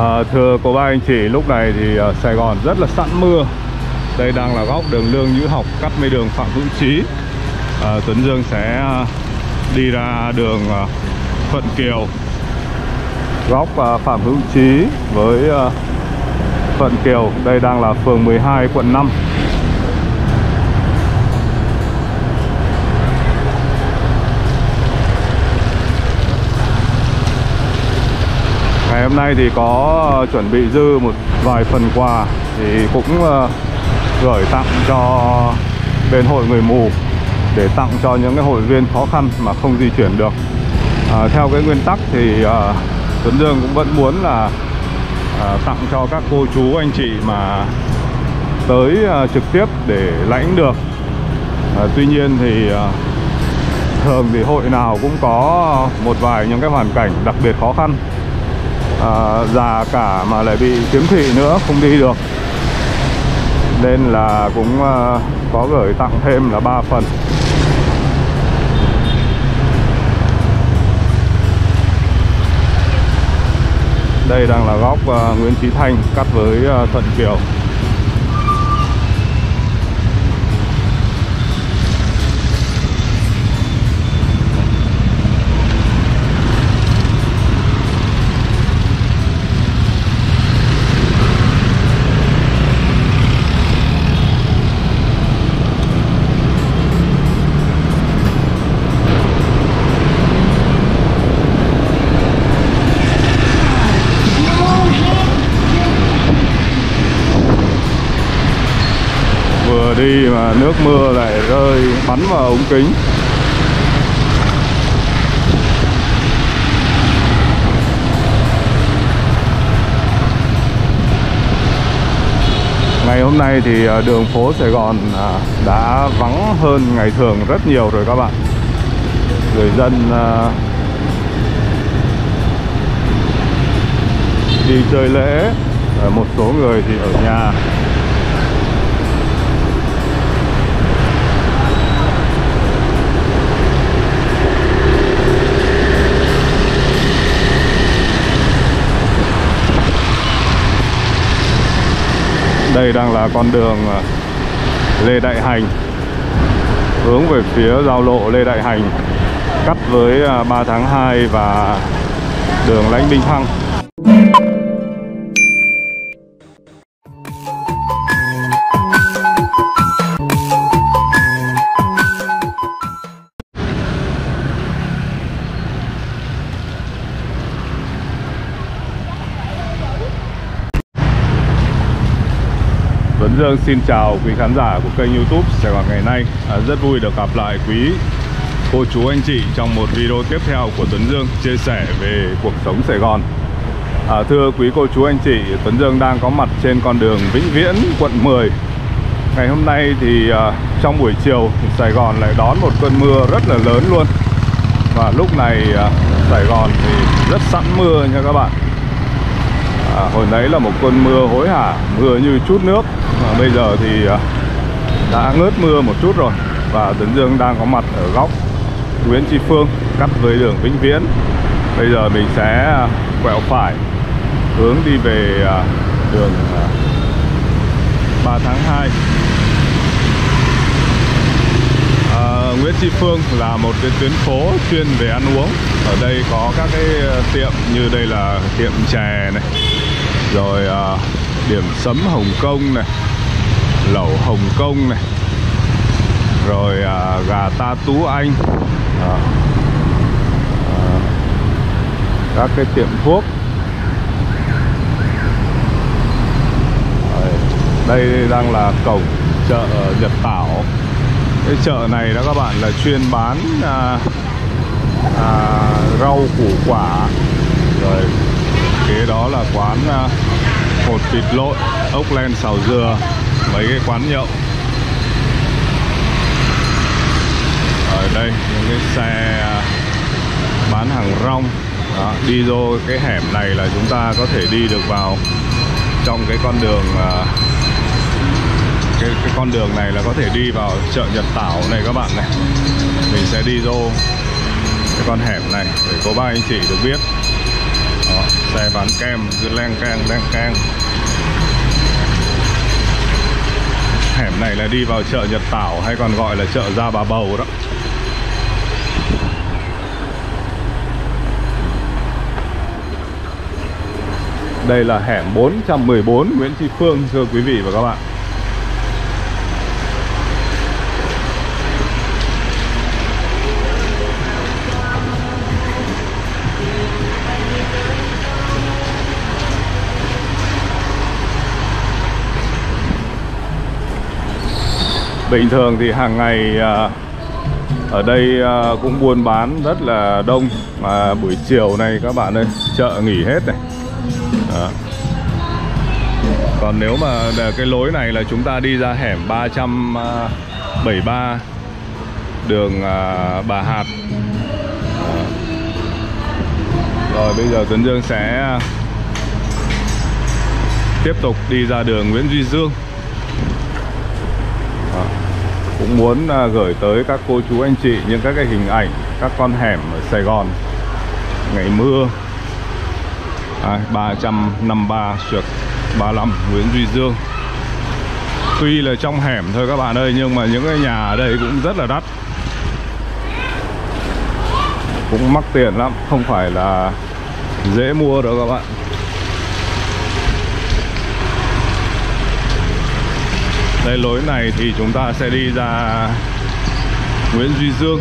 Thưa cô bác anh chị, lúc này thì Sài Gòn rất là sẵn mưa. Đây đang là góc đường Lương Nhữ Học cắt với đường Phạm Hữu Chí. Tuấn Dương sẽ đi ra đường Thuận Kiều, góc Phạm Hữu Chí với Thuận Kiều. Đây đang là phường 12 quận 5. Ngày hôm nay thì có chuẩn bị dư một vài phần quà thì cũng gửi tặng cho bên hội người mù, để tặng cho những cái hội viên khó khăn mà không di chuyển được. Theo cái nguyên tắc thì Tuấn Dương cũng vẫn muốn là tặng cho các cô chú anh chị mà tới trực tiếp để lãnh được. Tuy nhiên thì thường thì hội nào cũng có một vài những cái hoàn cảnh đặc biệt khó khăn, già cả mà lại bị khiếm thị nữa, không đi được, nên là cũng có gửi tặng thêm là 3 phần. Đây đang là góc Nguyễn Chí Thanh cắt với Thuận Kiều. Vừa đi mà nước mưa lại rơi bắn vào ống kính. Ngày hôm nay thì đường phố Sài Gòn đã vắng hơn ngày thường rất nhiều rồi các bạn. Người dân đi chơi lễ, một số người thì ở nhà. Đây đang là con đường Lê Đại Hành hướng về phía giao lộ Lê Đại Hành cắt với 3 tháng 2 và đường Lãnh Đinh Thăng. Tuấn Dương xin chào quý khán giả của kênh YouTube Sài Gòn Ngày Nay. Rất vui được gặp lại quý cô chú anh chị trong một video tiếp theo của Tuấn Dương chia sẻ về cuộc sống Sài Gòn. Thưa quý cô chú anh chị, Tuấn Dương đang có mặt trên con đường Vĩnh Viễn, quận 10. Ngày hôm nay thì trong buổi chiều Sài Gòn lại đón một cơn mưa rất là lớn luôn. Và lúc này Sài Gòn thì rất sẵn mưa nha các bạn. Hồi nãy là một cơn mưa hối hả, mưa như chút nước. Bây giờ thì đã ngớt mưa một chút rồi. Và Tuấn Dương đang có mặt ở góc Nguyễn Tri Phương cắt với đường Vĩnh Viễn. Bây giờ mình sẽ quẹo phải hướng đi về đường 3 tháng 2. Nguyễn Tri Phương là một cái tuyến phố chuyên về ăn uống. Ở đây có các cái tiệm như đây là tiệm chè này, rồi điểm sấm Hồng Kông này, lẩu Hồng Kông này, rồi gà ta Tú Anh, các cái tiệm thuốc. Đây đang là cổng chợ Nhật Tảo. Cái chợ này đó các bạn là chuyên bán rau củ quả. Rồi kế đó là quán hột vịt lộn, ốc len xào dừa, mấy cái quán nhậu. Ở đây những cái xe bán hàng rong. Đó, đi vô cái hẻm này là chúng ta có thể đi được vào trong cái con đường cái con đường này là có thể đi vào chợ Nhật Tảo này các bạn này. Mình sẽ đi vô cái con hẻm này để cô bác anh chị được biết. Đó, xe Xe bán kem cứ leng keng. Hẻm này là đi vào chợ Nhật Tảo hay còn gọi là chợ Gia Bà Bầu đó. Đây là hẻm 414 Nguyễn Tri Phương thưa quý vị và các bạn. Bình thường thì hàng ngày ở đây cũng buôn bán rất là đông. Mà buổi chiều này các bạn ơi, chợ nghỉ hết này. Đó. Còn nếu mà cái lối này là chúng ta đi ra hẻm 373 đường Bà Hạt. Đó. Rồi bây giờ Tuấn Dương sẽ tiếp tục đi ra đường Nguyễn Duy Dương. Đó. Cũng muốn gửi tới các cô chú anh chị những các cái hình ảnh các con hẻm ở Sài Gòn ngày mưa. 353/35 Nguyễn Duy Dương. Tuy là trong hẻm thôi các bạn ơi, nhưng mà những cái nhà ở đây cũng rất là đắt, cũng mắc tiền lắm, không phải là dễ mua đâu các bạn. Đây lối này thì chúng ta sẽ đi ra Nguyễn Duy Dương.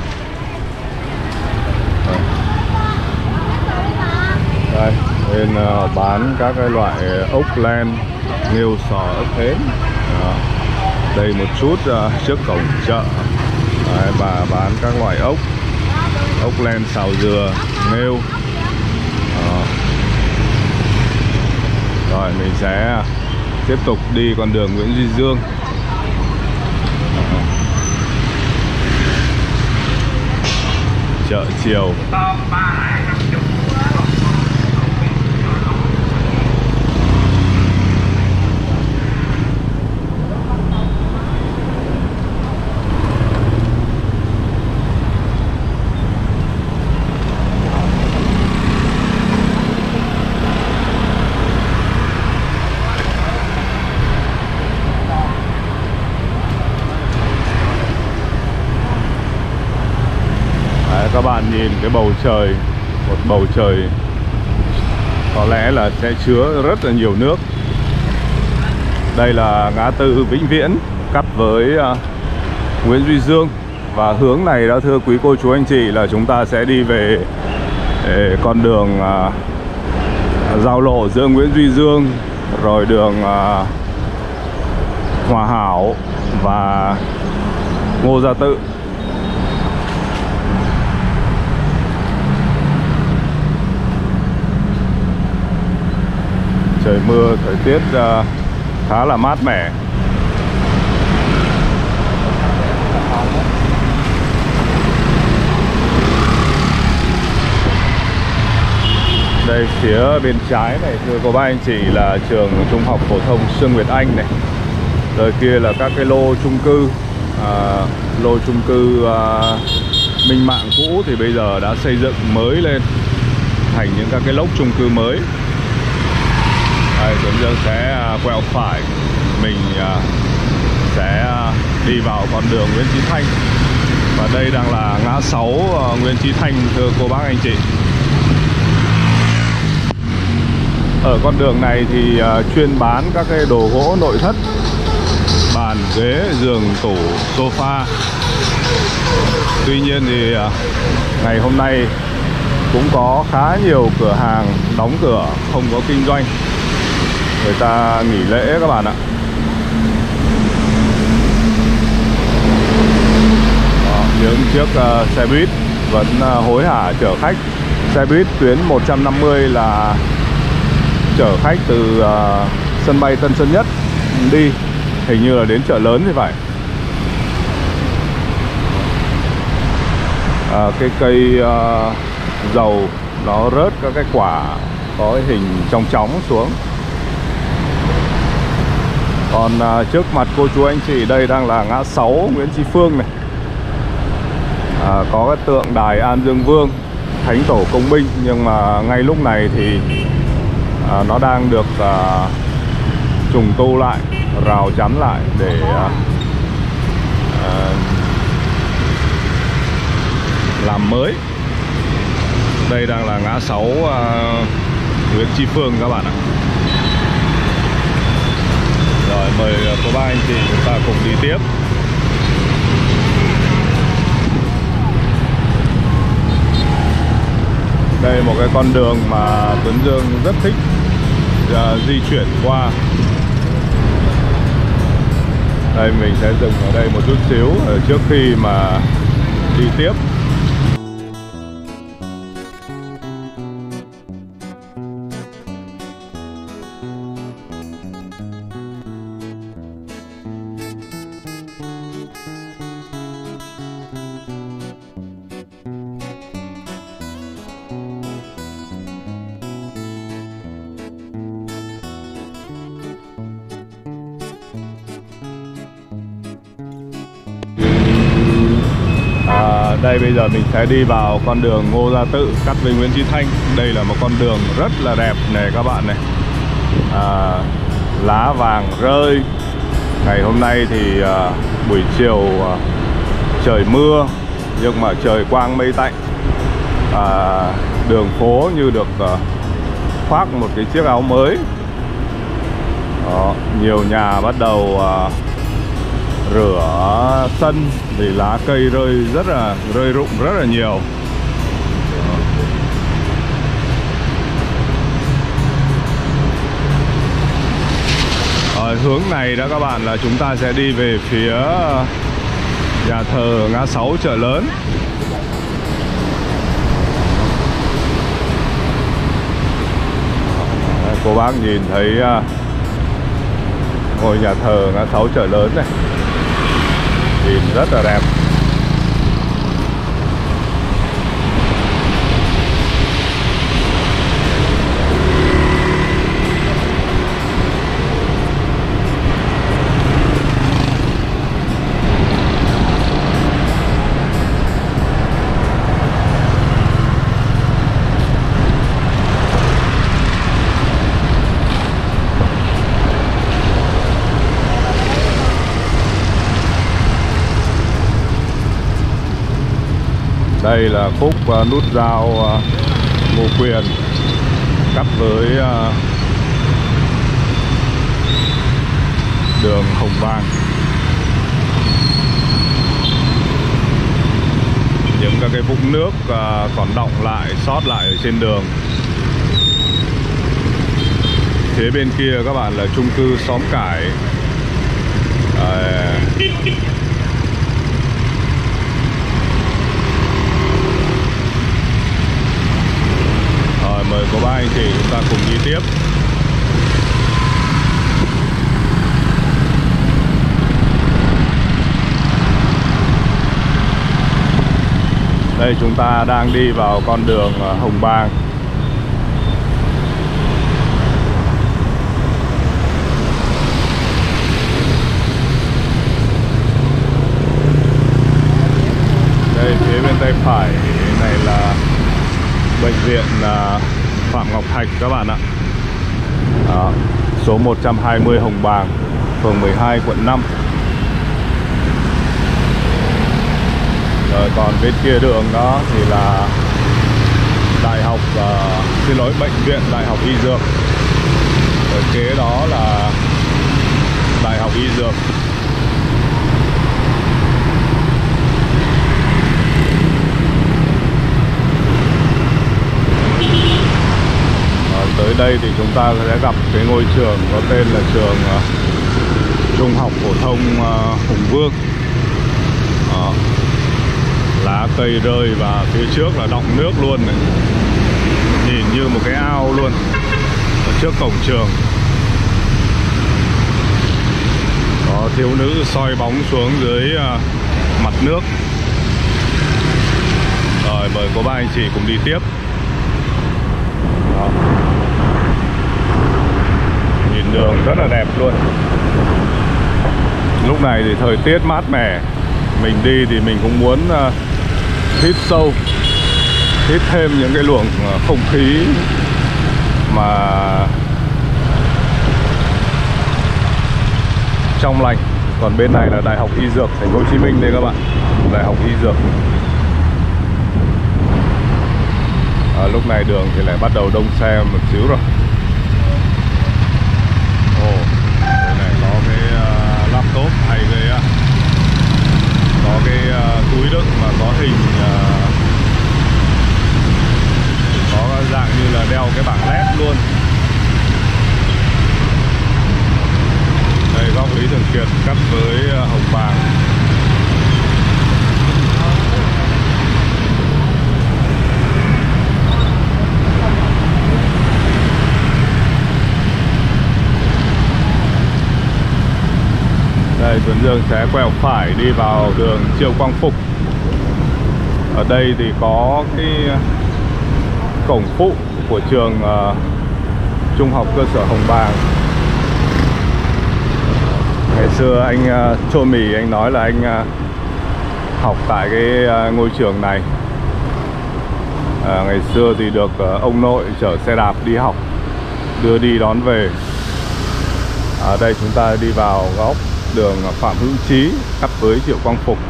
Đây, bên bán các cái loại ốc len, nghêu sò, ốc hến. Đây một chút trước cổng chợ. Đấy, bà bán các loại ốc len, xào dừa, nghêu. Rồi mình sẽ tiếp tục đi con đường Nguyễn Duy Dương. Chợ chiều. Các bạn nhìn cái bầu trời, một bầu trời có lẽ là sẽ chứa rất là nhiều nước. Đây là ngã tư Vĩnh Viễn cắt với Nguyễn Duy Dương. Và hướng này đó thưa quý cô chú anh chị là chúng ta sẽ đi về con đường giao lộ giữa Nguyễn Duy Dương, rồi đường Hòa Hảo và Ngô Gia Tự. Trời mưa, thời tiết khá là mát mẻ. Đây phía bên trái này thưa cô bác anh chị là trường trung học phổ thông Sương Nguyệt Anh này. Rồi kia là các cái lô chung cư Minh Mạng cũ thì bây giờ đã xây dựng mới lên thành những các cái lốc chung cư mới. Đây, Tuấn Dương sẽ quẹo phải, mình sẽ đi vào con đường Nguyễn Chí Thanh. Và đây đang là ngã 6 Nguyễn Chí Thanh thưa cô bác anh chị. Ở con đường này thì chuyên bán các cái đồ gỗ nội thất, bàn, ghế, giường, tủ, sofa. Tuy nhiên thì ngày hôm nay cũng có khá nhiều cửa hàng đóng cửa không có kinh doanh, người ta nghỉ lễ các bạn ạ. Đó, những chiếc xe buýt vẫn hối hả chở khách. Xe buýt tuyến 150 là chở khách từ sân bay Tân Sơn Nhất đi, hình như là đến chợ lớn thì phải. Cái cây dầu nó rớt các cái quả có hình chóng chóng xuống. Còn trước mặt cô chú anh chị đây đang là ngã 6 Nguyễn Tri Phương này. Có cái tượng đài An Dương Vương, Thánh Tổ Công Binh. Nhưng mà ngay lúc này thì nó đang được trùng tu lại, rào chắn lại để làm mới. Đây đang là ngã 6 Nguyễn Tri Phương các bạn ạ. Rồi mời cô bác anh chị chúng ta cùng đi tiếp. Đây một cái con đường mà Tuấn Dương rất thích di chuyển qua. Đây mình sẽ dừng ở đây một chút xíu trước khi mà đi tiếp. Đây bây giờ mình sẽ đi vào con đường Ngô Gia Tự cắt với Nguyễn Chí Thanh. Đây là một con đường rất là đẹp này các bạn này. Lá vàng rơi. Ngày hôm nay thì buổi chiều trời mưa nhưng mà trời quang mây tạnh. Đường phố như được khoác một cái chiếc áo mới. Đó, nhiều nhà bắt đầu rửa sân vì lá cây rơi rụng rất là nhiều. Hướng này đó các bạn là chúng ta sẽ đi về phía nhà thờ ngã 6 chợ lớn. Cô bác nhìn thấy ngôi nhà thờ ngã 6 chợ lớn này, nhìn rất là đẹp. Đây là khúc nút giao Ngô Quyền cắt với đường Hồng Bàng. Những các cái vũng nước còn đọng lại, sót lại ở trên đường. Phía bên kia các bạn là chung cư Xóm Cải. Mời cô bác anh chị chúng ta cùng đi tiếp. Đây chúng ta đang đi vào con đường Hồng Bàng. Đây phía bên tay phải này là bệnh viện Phạm Ngọc Thạch các bạn ạ. Đó, số 120 Hồng Bàng, phường 12, quận 5. Rồi còn bên kia đường đó thì là bệnh viện Đại học Y Dược. Rồi kế đó là Đại học Y Dược. Tới đây thì chúng ta sẽ gặp cái ngôi trường có tên là trường Trung học phổ thông Hùng Vương. Đó. Lá cây rơi và phía trước là đọng nước luôn này. Nhìn như một cái ao luôn ở trước cổng trường. Có thiếu nữ soi bóng xuống dưới mặt nước. Rồi mời cô bác anh chị cùng đi tiếp. Đó. Nhìn đường rất là đẹp luôn. Lúc này thì thời tiết mát mẻ, mình đi thì mình cũng muốn hít sâu, hít thêm những cái luồng không khí mà trong lành. Còn bên này là Đại học Y Dược Thành phố Hồ Chí Minh đây các bạn, Đại học Y Dược. Lúc này đường thì lại bắt đầu đông xe một xíu rồi. Đây này có cái laptop hay ghê á, có cái túi đựng mà có hình có dạng như là đeo cái bảng LED luôn. Đây góc Lý Thường Kiệt cắt với Hồng Bàng. Đây Tuấn Dương sẽ quẹo phải đi vào đường Triệu Quang Phục. Ở đây thì có cái cổng phụ của trường Trung học cơ sở Hồng Bàng. Ngày xưa anh Chô Mì anh nói là anh học tại cái ngôi trường này. Ngày xưa thì được ông nội chở xe đạp đi học, đưa đi đón về. Ở đây chúng ta đi vào góc đường Phạm Hữu Chí cắt với Triệu Quang Phục.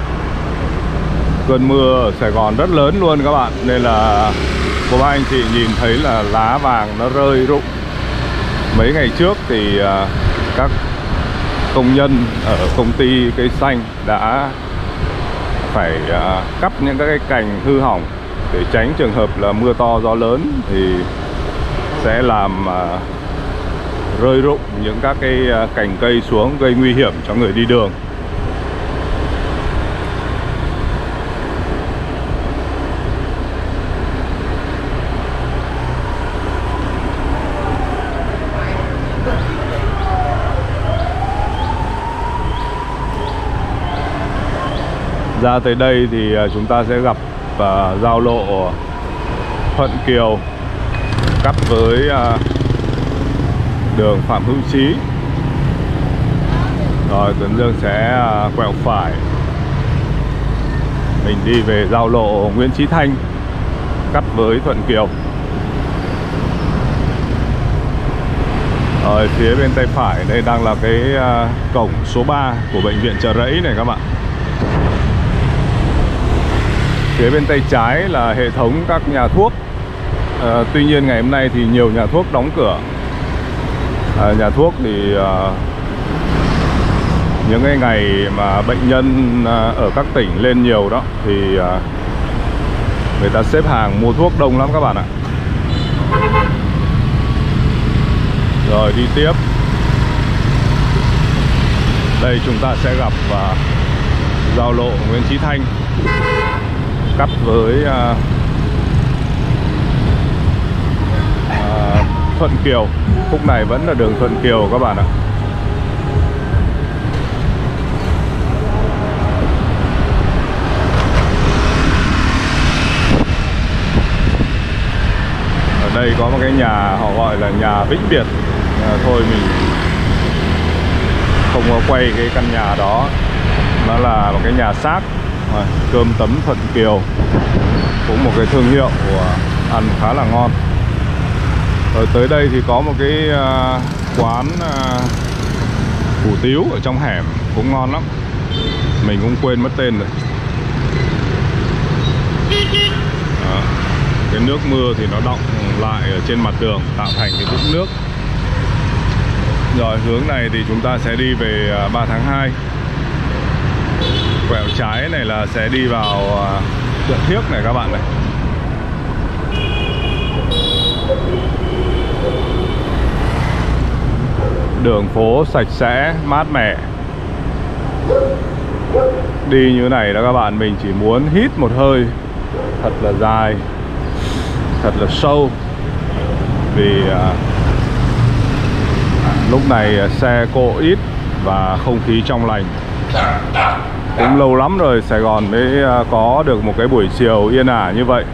Cơn mưa ở Sài Gòn rất lớn luôn các bạn, nên là cô bác anh chị nhìn thấy là lá vàng nó rơi rụng. Mấy ngày trước thì các công nhân ở công ty cây xanh đã phải cắt những các cái cành hư hỏng để tránh trường hợp là mưa to gió lớn thì sẽ làm rơi rụng những các cái cành cây xuống, gây nguy hiểm cho người đi đường. Ra tới đây thì chúng ta sẽ gặp giao lộ Thuận Kiều cắt với đường Phạm Hữu Chí. Rồi Tuấn Dương sẽ quẹo phải, mình đi về giao lộ Nguyễn Chí Thanh cắt với Thuận Kiều. Ở phía bên tay phải đây đang là cái cổng số 3 của bệnh viện Chợ Rẫy này các bạn. Phía bên tay trái là hệ thống các nhà thuốc. Tuy nhiên ngày hôm nay thì nhiều nhà thuốc đóng cửa. Nhà thuốc thì những cái ngày mà bệnh nhân ở các tỉnh lên nhiều đó thì người ta xếp hàng mua thuốc đông lắm các bạn ạ. Rồi đi tiếp. Đây chúng ta sẽ gặp giao lộ Nguyễn Chí Thanh cắt với Thuận Kiều. Khúc này vẫn là đường Thuận Kiều các bạn ạ. Ở đây có một cái nhà họ gọi là nhà Vĩnh Biệt. Thôi mình không có quay cái căn nhà đó. Nó là một cái nhà xác. Cơm tấm Thuận Kiều, cũng một cái thương hiệu ăn khá là ngon. Rồi tới đây thì có một cái quán hủ tiếu ở trong hẻm cũng ngon lắm, mình cũng quên mất tên rồi. Đó. Cái nước mưa thì nó đọng lại ở trên mặt đường tạo thành cái vũng nước. Rồi hướng này thì chúng ta sẽ đi về 3 tháng 2. Quẹo trái này là sẽ đi vào chợ Thiếc này các bạn này. Đường phố sạch sẽ, mát mẻ. Đi như này đó các bạn, mình chỉ muốn hít một hơi thật là dài, thật là sâu. Vì lúc này xe cộ ít và không khí trong lành. Cũng lâu lắm rồi Sài Gòn mới có được một cái buổi chiều yên ả như vậy.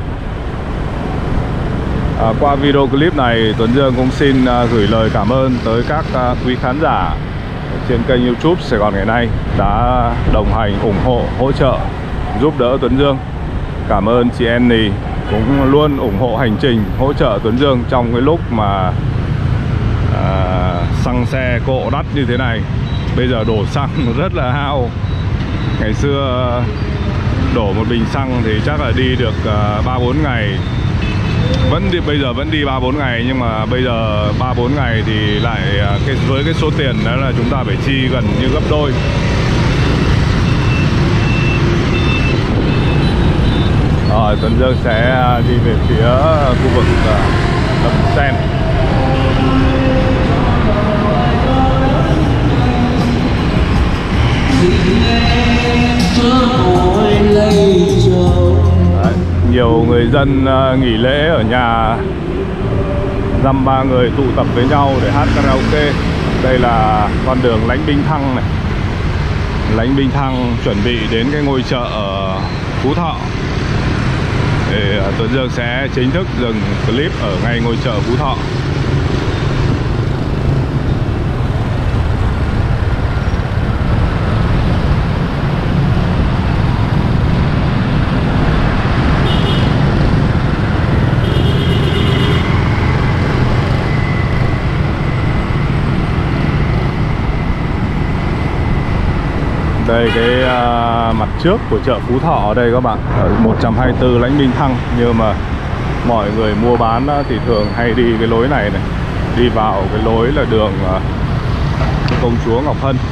Qua video clip này Tuấn Dương cũng xin gửi lời cảm ơn tới các quý khán giả trên kênh YouTube Sài Gòn Ngày Nay đã đồng hành, ủng hộ, hỗ trợ, giúp đỡ Tuấn Dương. Cảm ơn chị Annie cũng luôn ủng hộ hành trình, hỗ trợ Tuấn Dương trong cái lúc mà xăng xe cộ đắt như thế này. Bây giờ đổ xăng rất là hao. Ngày xưa đổ một bình xăng thì chắc là đi được 3-4 ngày. Bây giờ vẫn đi 3-4 ngày, nhưng mà bây giờ 3-4 ngày thì lại với cái số tiền đó là chúng ta phải chi gần như gấp đôi. Rồi Tuấn Dương sẽ đi về phía khu vực đầm sen. Đấy, nhiều người dân nghỉ lễ ở nhà, dăm ba người tụ tập với nhau để hát karaoke. Đây là con đường Lãnh Binh Thăng này. Lãnh Binh Thăng chuẩn bị đến cái ngôi chợ ở Phú Thọ. Để Tuấn Dương sẽ chính thức dừng clip ở ngay ngôi chợ Phú Thọ. Đây cái mặt trước của chợ Phú Thọ ở đây các bạn, ở 124 Lãnh Binh Thăng. Nhưng mà mọi người mua bán thì thường hay đi cái lối này này, đi vào cái lối là đường Công Chúa Ngọc Hân.